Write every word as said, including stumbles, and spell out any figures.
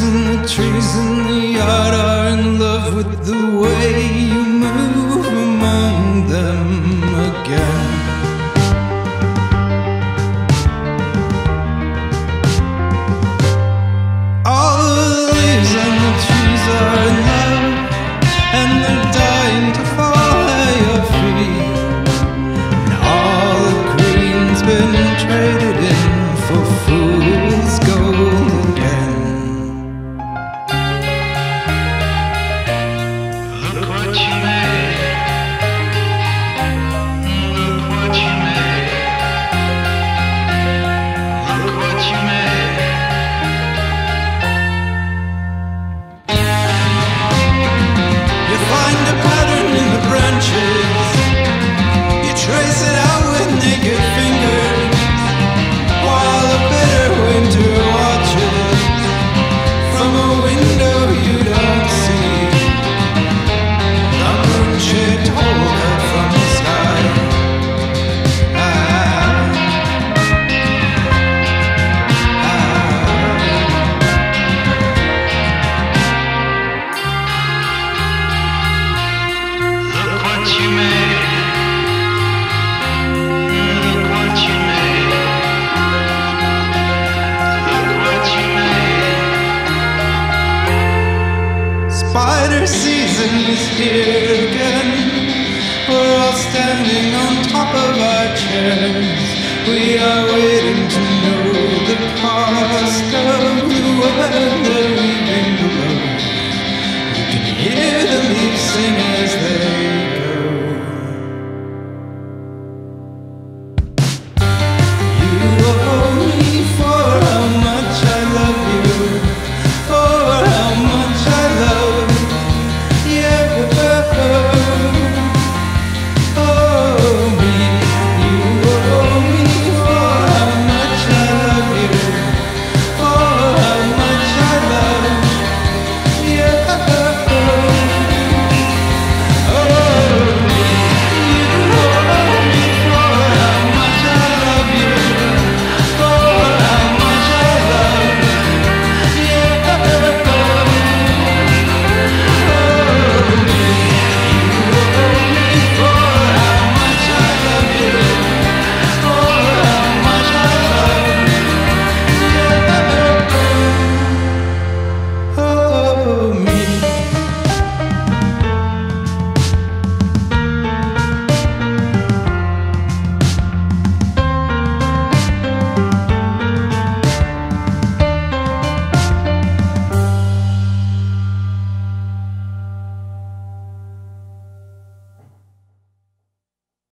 and the trees in the yard are in love with the way you move among them again. All the leaves and the trees are in love, and they're dying to fall at your feet. And all the green's been traded in for fool's gold again. Look what you made. Look what you made. Look what you made. You find a pattern in the branches, you trace it out with naked fingers, while a bitter winter watches from a window you don't see. The moon-shaped hole cut from the sky. Ah, Look what you made. Look what you made. Look what you made. Spider season is here again. We're all standing on top of our chairs. We are waiting to know the cost of